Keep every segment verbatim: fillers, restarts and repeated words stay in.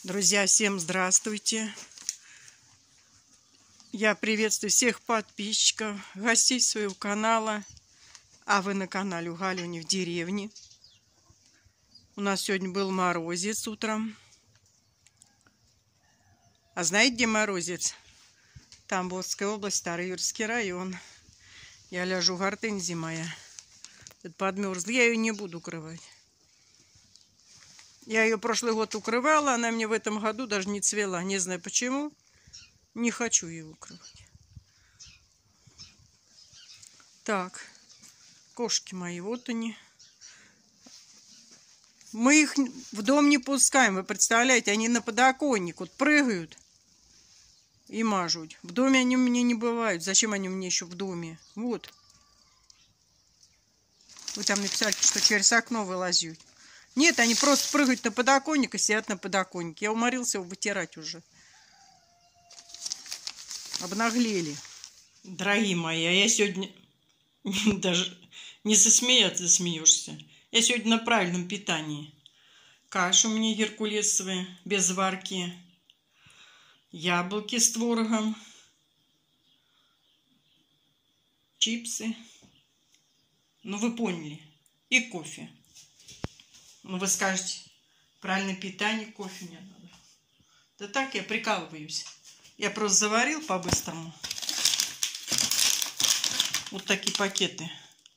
Друзья, всем здравствуйте! Я приветствую всех подписчиков, гостей своего канала. А вы на канале у Галюни в деревне. У нас сегодня был морозец утром. А знаете, где морозец? Тамбовская область, Староюрский район. Я ляжу, гортензия моя. Это подмерзла. Я ее не буду укрывать. Я ее прошлый год укрывала, она мне в этом году даже не цвела. Не знаю почему. Не хочу ее укрывать. Так, кошки мои, вот они. Мы их в дом не пускаем, вы представляете? Они на подоконник вот прыгают и мажут. В доме они у меня не бывают. Зачем они у меня еще в доме? Вот. Вы там написали, что через окно вылазят. Нет, они просто прыгают на подоконник и сидят на подоконнике. Я уморился его вытирать уже. Обнаглели. Дорогие мои, а я сегодня даже не засмеяться смеешься. Я сегодня на правильном питании. Каша у меня геркулесовая, без варки. Яблоки с творогом. Чипсы. Ну, вы поняли. И кофе. Ну, вы скажете, правильное питание, кофе не надо. Да так, я прикалываюсь. Я просто заварил по-быстрому. Вот такие пакеты.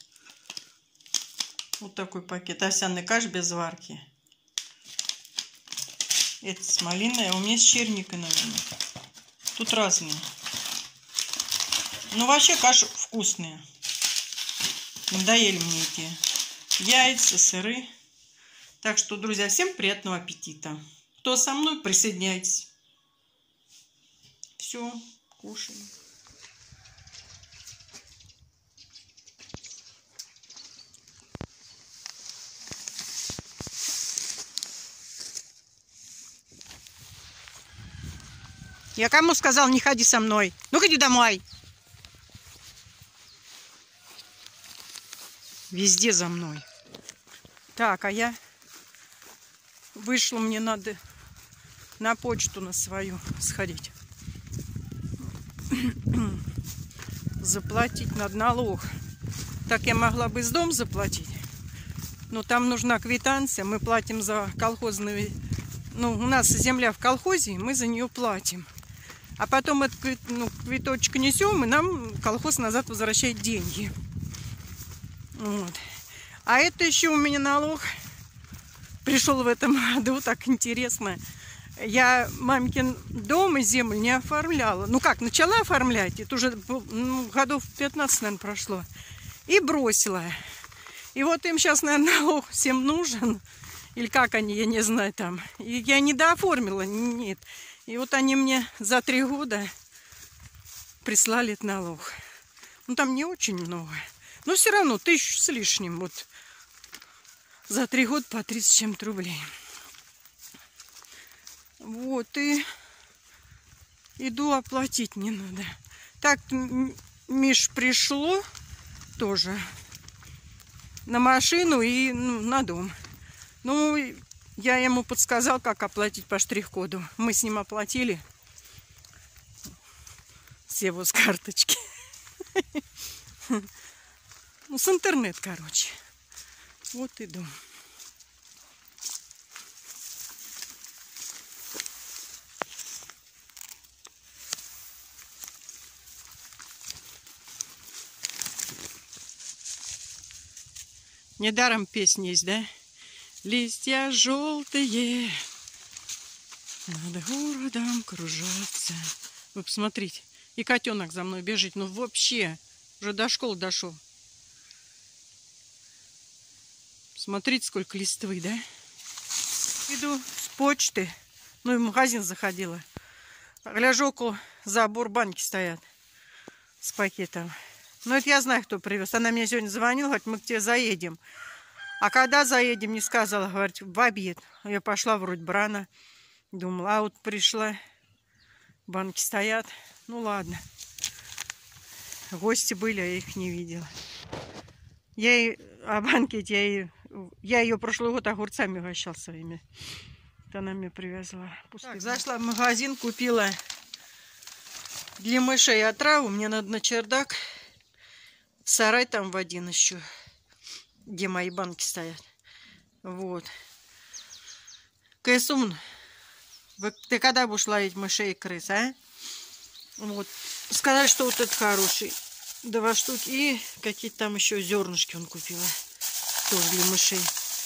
Вот такой пакет. Овсяной каши без варки. Это с малиной, а у меня с черникой, наверное. Тут разные. Ну, вообще каша вкусная. Надоели мне эти яйца, сыры. Так что, друзья, всем приятного аппетита. Кто со мной, присоединяйтесь. Все, кушаем. Я кому сказал, не ходи со мной? Ну, ходи домой. Везде за мной. Так, а я вышла, мне надо на почту на свою сходить. Заплатить надо налог. Так я могла бы из дома заплатить. Но там нужна квитанция. Мы платим за колхозные... Ну, у нас земля в колхозе, мы за нее платим. А потом этот ну, квиточек несем, и нам колхоз назад возвращает деньги. Вот. А это еще у меня налог пришел в этом году, так интересно. Я мамкин дом и землю не оформляла. Ну как, начала оформлять, это уже ну, годов пятнадцать, наверное, прошло. И бросила. И вот им сейчас, наверное, налог всем нужен. Или как они, я не знаю там. И я не дооформила, нет. И вот они мне за три года прислали этот налог. Ну там не очень много. Но все равно тысячу с лишним. Вот за три года по тридцать с чем-то рублей. Вот, и иду оплатить не надо. Так, Миш пришло тоже на машину и ну, на дом. Ну, я ему подсказал, как оплатить по штрих-коду. Мы с ним оплатили. Всего с карточки. Ну, с интернет, короче. Вот иду. Недаром песня есть, да? Листья желтые над городом кружатся. Вы посмотрите. И котенок за мной бежит. Ну вообще, уже до школы дошел. Смотрите, сколько листвы, да? Иду с почты. Ну и в магазин заходила. Гляжу, около забор банки стоят с пакетом. Ну это я знаю, кто привез. Она мне сегодня звонила, говорит, мы к тебе заедем. А когда заедем, не сказала, говорит, в обед. Я пошла вроде бы рано. Думала, а вот пришла. Банки стоят. Ну ладно. Гости были, а я их не видела. Я и... А банки эти, я, и... я ее прошлый год огурцами угощал своими. Вот она мне привезла. Так, зашла в магазин, купила для мышей отраву. Мне надо на чердак. Сарай там в один еще, где мои банки стоят. Вот. Кайсун, ты когда будешь ловить мышей и крыс, а? Вот. Сказали, что вот этот хороший. Два штуки. И какие-то там еще зернышки он купила. Тоже для мышей.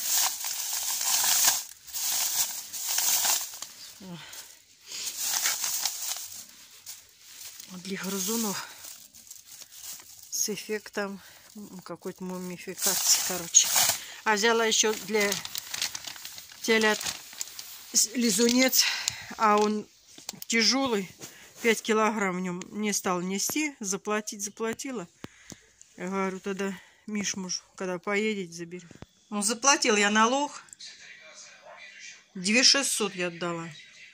Для грызунов. С эффектом какой-то мумификации, короче. А взяла еще для телят лизунец, а он тяжелый, пять килограмм в нем не стал нести, заплатить заплатила. Я говорю, тогда Мишмуж, когда поедете, заберет. Ну, заплатил я налог, две тысячи шестьсот я отдала.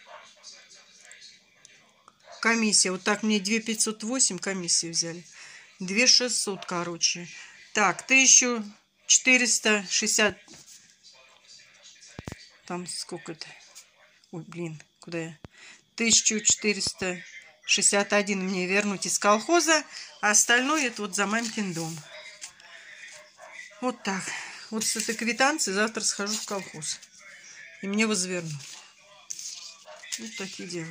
Комиссия, вот так мне две тысячи пятьсот восемь комиссию взяли. две тысячи шестьсот, короче. Так, тысяча четыреста шестьдесят. Там сколько-то. Ой, блин, куда я? тысяча четыреста шестьдесят один мне вернуть из колхоза, а остальное это вот за мамкин дом. Вот так. Вот с этой квитанции завтра схожу в колхоз. И мне возвернут. Вот такие дела.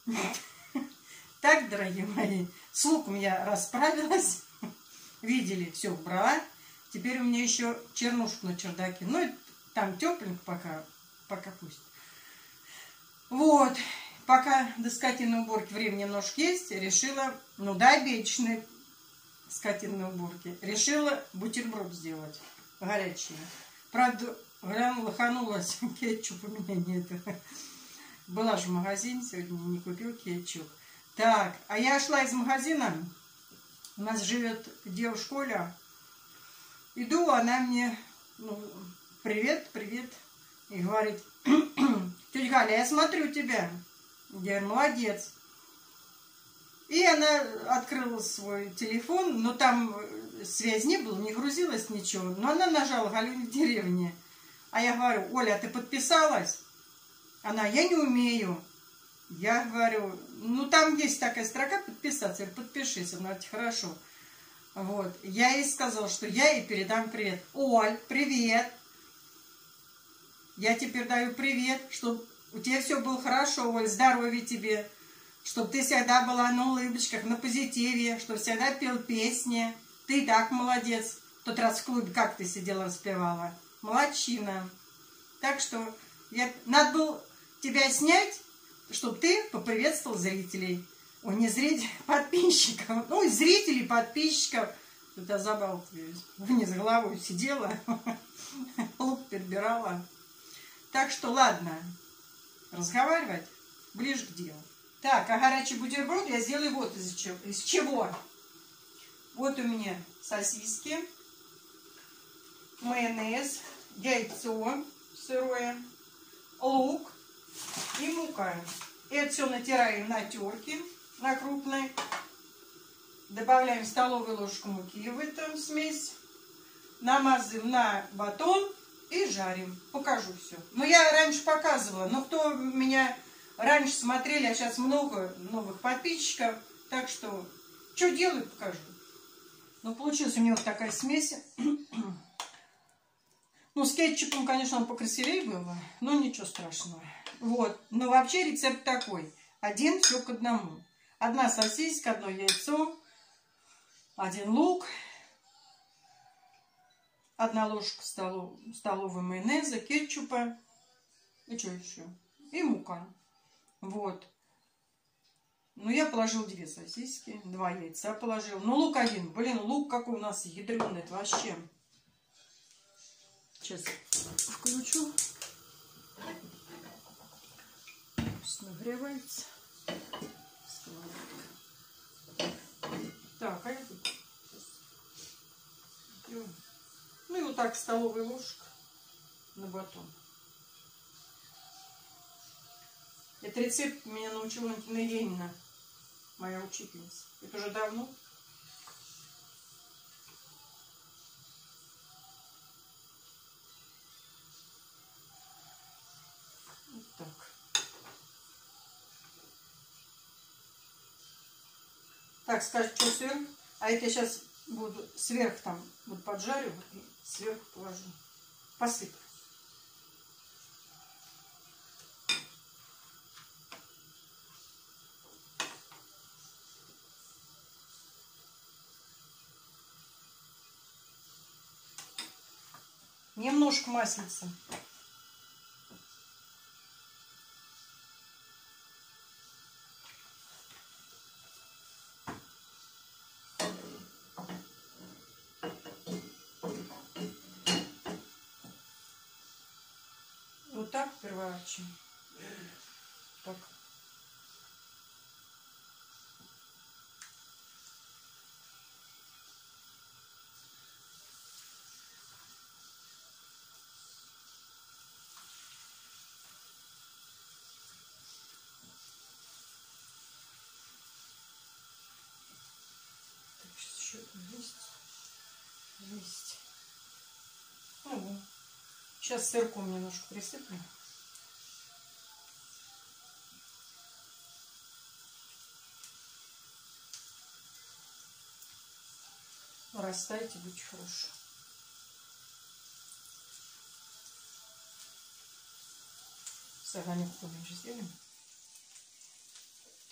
Так, дорогие мои, с луком я расправилась. Видели, все убрала. Теперь у меня еще чернушку на чердаке. Ну, там тепленько пока, пока пусть. Вот. Пока до скотинной уборки время немножко есть, решила, ну да, обещанной скотинной уборки, решила бутерброд сделать горячий. Правда, глянула, лоханулась, кетчуп у меня нет. Была же в магазине, сегодня не купил кетчуп. Так, а я шла из магазина, у нас живет девушка Оля. Иду, она мне, ну, привет, привет, и говорит, тетя Галя, я смотрю тебя. Я говорю, молодец. И она открыла свой телефон, но там связь не было, не грузилось ничего. Но она нажала «Галюня в деревне». А я говорю, Оля, а ты подписалась? Она, я не умею. Я говорю, ну там есть такая строка подписаться. Я говорю, подпишись. Она говорит, хорошо. Вот. Я ей сказала, что я ей передам привет. Оль, привет. Я теперь даю привет, чтобы у тебя все было хорошо, Оль, здоровья тебе. Чтобы ты всегда была на улыбочках, на позитиве, чтобы всегда пел песни. Ты и так молодец. В тот раз в клубе как ты сидела, распевала. Молодчина. Так что я... надо было тебя снять, чтобы ты поприветствовал зрителей. Ой, не зрителей, подписчиков. Ну, зрителей, подписчиков. Тут я забалтываюсь. Вниз головой сидела, лук перебирала. Так что, ладно, разговаривать ближе к делу. Так, а горячий бутерброд я сделаю вот из чего. Из чего? Вот у меня сосиски, майонез, яйцо сырое, лук и мука. Это все натираем на терке, на крупной. Добавляем столовую ложку муки в эту смесь. Намазываем на батон и жарим. Покажу все. Но я раньше показывала, но кто меня раньше смотрели, а сейчас много новых подписчиков. Так что, что делаю, покажу. Ну, получилась у меня вот такая смесь. Ну, с кетчупом, конечно, он покрасивее было, но ничего страшного. Вот. Но вообще рецепт такой. Один все к одному. Одна сосиска, одно яйцо, один лук, одна ложка столов, столовой майонеза, кетчупа. И что еще? И мука. Вот. Ну, я положил две сосиски, два яйца положил. Ну, лук один. Блин, лук какой у нас ядреный, это вообще. Сейчас включу. Пусть нагревается. Так, а я тут... Ну и вот так столовая ложка на батон. Этот рецепт меня научила Антина Ленина, моя учительница. Это уже давно. Вот так. Так, скажет, что сверху. А это я сейчас буду сверху там вот поджарю и сверху положу. Посыплю. Немножко маслица. Вот так переворачиваем. Так. Еще есть. Есть. Угу. Сейчас сырком немножко присыплю. Растайте, будет хорошо. С огонек поменьше сделаем.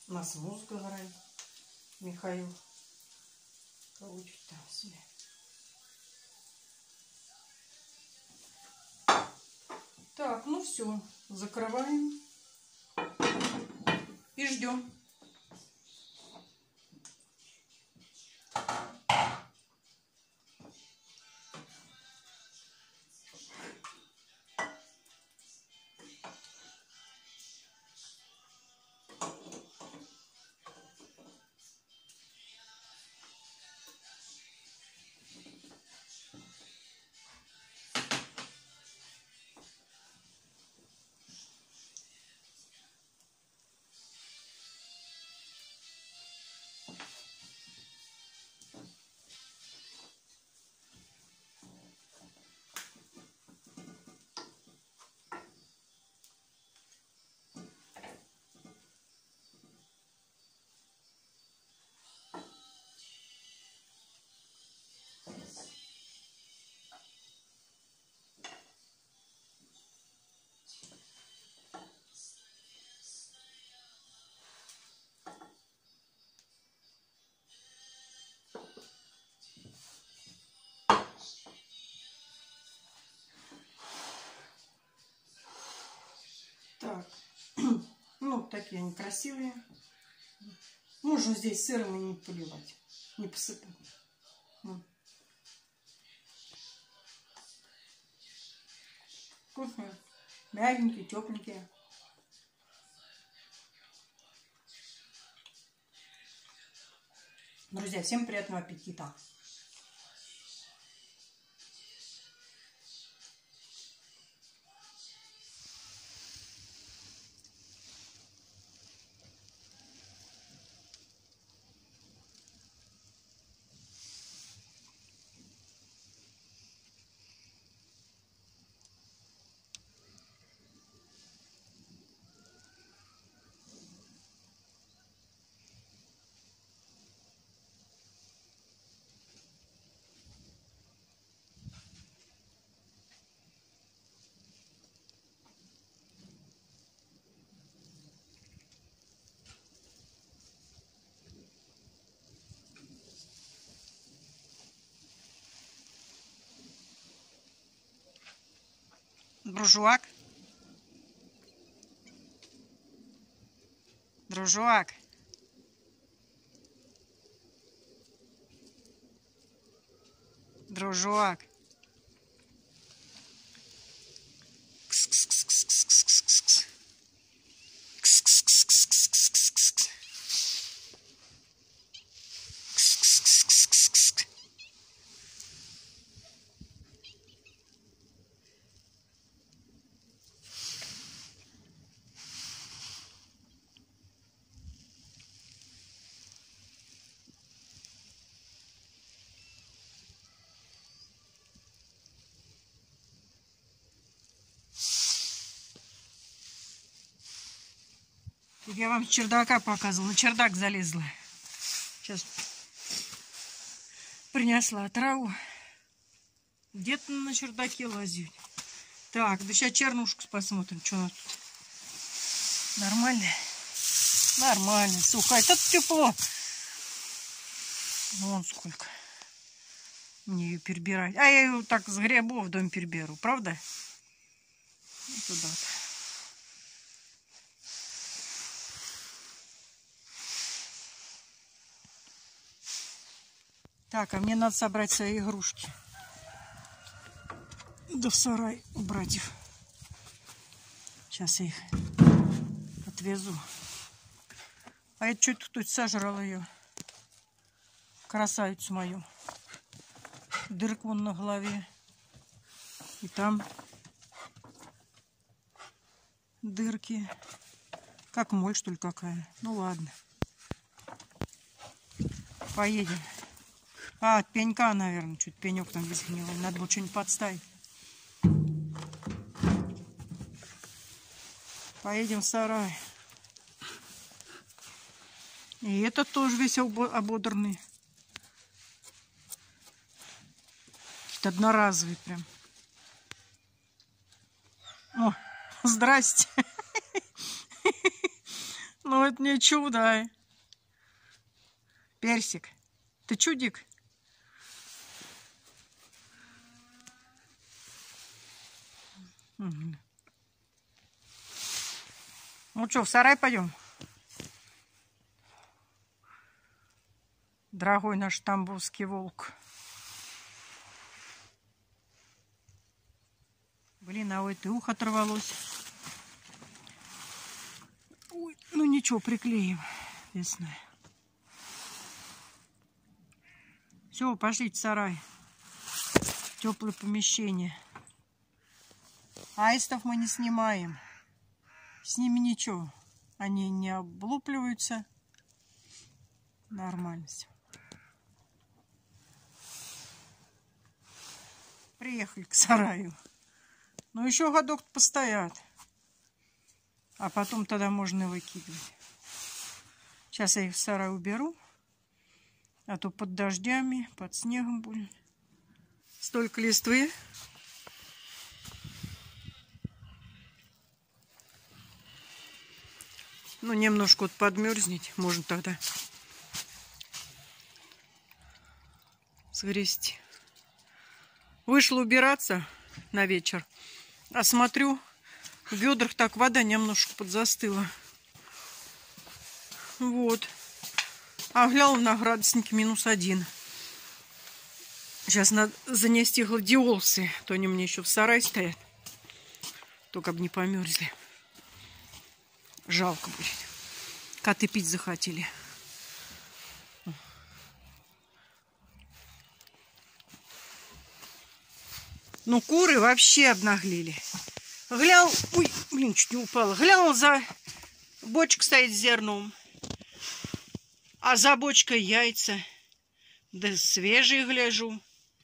У нас музыка играет. Михаил получит там себе. Так, ну все. Закрываем. И ждем. Так, ну такие они красивые. Можно здесь сыром и не поливать, не посыпать. Вкусные, мягенькие, тепленькие. Друзья, всем приятного аппетита! Дружок. Дружок. Дружок. Кс-кс-кс-кс-кс-кс-кс. Кс-кс-кс-кс-кс-кс-кс. Кс-кс-кс-кс-кс-кс. Я вам с чердака показывала. На чердак залезла. Сейчас принесла траву. Где-то на чердаке лазить. Так, да сейчас чернушку посмотрим, что у нас тут. Нормально? Нормально. Сухая. Тут тепло. Вон сколько. Мне ее перебирать. А я ее так с гребу в дом переберу. Правда? Вот туда-то. Так, а мне надо собрать свои игрушки. Да в сарай убрать их. Сейчас я их отвезу. А это что-то тут сожрал ее. Красавицу мою. Дырк вон на голове. И там дырки. Как моль, что ли, какая. Ну ладно. Поедем. А, от пенька, наверное, чуть пенек там сгнил. Надо было что-нибудь подставить. Поедем в сарай. И этот тоже весь ободранный. Какие-то одноразовые прям. О, здрасте. Ну, это не чудо. Персик, ты чудик? Угу. Ну что, в сарай пойдем? Дорогой наш тамбовский волк. Блин, а вот и ухо оторвалось. Ой, ну ничего, приклеим. Весной. Все, пошлите в сарай. Теплое помещение. Аистов мы не снимаем. С ними ничего. Они не облупливаются. Нормально все. Приехали к сараю. Ну, еще годок постоят. А потом тогда можно и выкидывать. Сейчас я их в сарай уберу. А то под дождями, под снегом будет. Столько листвы. Ну, немножко вот подмерзнуть. Можно тогда сгрести. Вышла убираться на вечер. А смотрю, в ведрах так вода немножко подзастыла. Вот. А глянула на градуснике минус один. Сейчас надо занести гладиолусы. То они мне еще в сарай стоят. Только бы не померзли. Жалко будет. Коты пить захотели. Ну, куры вообще обнаглели. Глянул, ой, блин, чуть не упала. Глянул, за бочка стоит с зерном. А за бочкой яйца. Да свежие гляжу.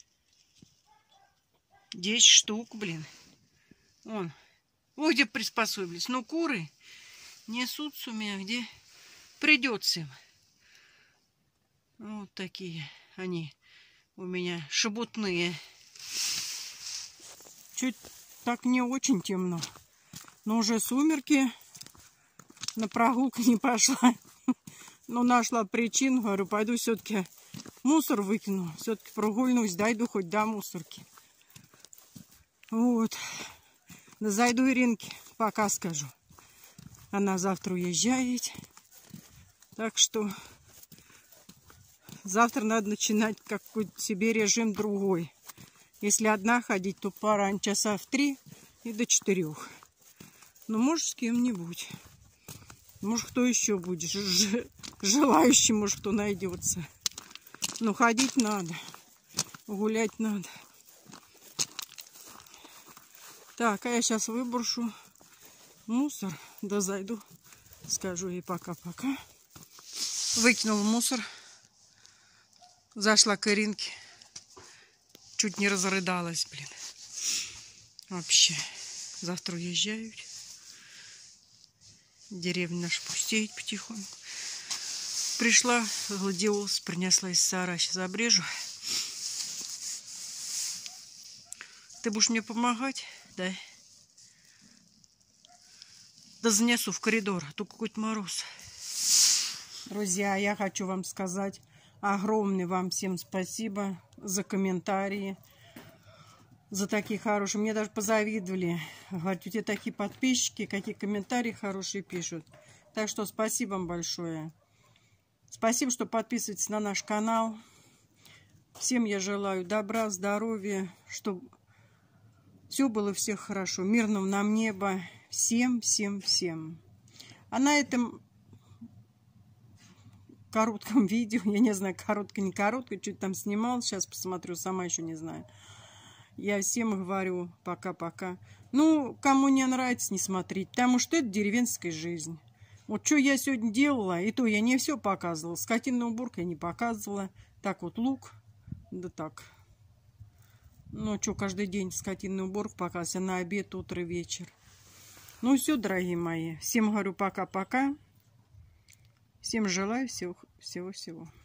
Десять штук, блин. Вон. Вот где приспособились. Ну, куры несутся у меня, где придется им. Вот такие они у меня шебутные. Чуть так не очень темно. Но уже сумерки. На прогулку не пошла. Но нашла причину. Говорю, пойду все-таки мусор выкину. Все-таки прогульнусь, дойду хоть до мусорки. Вот. Да зайду Иринке, пока скажу. Она завтра уезжает. Так что завтра надо начинать какой-то себе режим другой. Если одна ходить, то пора часа в три и до четырех. Ну, может, с кем-нибудь. Может, кто еще будет. Ж желающий, может, кто найдется. Но ходить надо. Гулять надо. Так, а я сейчас выброшу мусор. Да зайду. Скажу ей пока-пока. Выкинул мусор. Зашла к Иринке. Чуть не разрыдалась, блин. Вообще. Завтра уезжают. Деревня наша пустеет потихоньку. Пришла, гладиолус принесла из сарая. Сейчас обрежу. Ты будешь мне помогать? Да. Да занесу в коридор. А то какой-то мороз. Друзья, я хочу вам сказать огромное вам всем спасибо за комментарии. За такие хорошие. Мне даже позавидовали. Говорят, у тебя такие подписчики, какие комментарии хорошие пишут. Так что спасибо вам большое. Спасибо, что подписываетесь на наш канал. Всем я желаю добра, здоровья, чтобы все было у всех хорошо. Мирного нам неба. Всем, всем, всем. А на этом коротком видео, я не знаю, коротко, не коротко, что-то там снимал, сейчас посмотрю, сама еще не знаю. Я всем говорю пока-пока. Ну, кому не нравится, не смотреть, потому что это деревенская жизнь. Вот что я сегодня делала, и то я не все показывала. Скотинную уборку я не показывала. Так вот лук, да так. Ну, что, каждый день скотинную уборку показывать, на обед, утро, вечер. Ну, все, дорогие мои. Всем говорю пока-пока. Всем желаю всего-всего.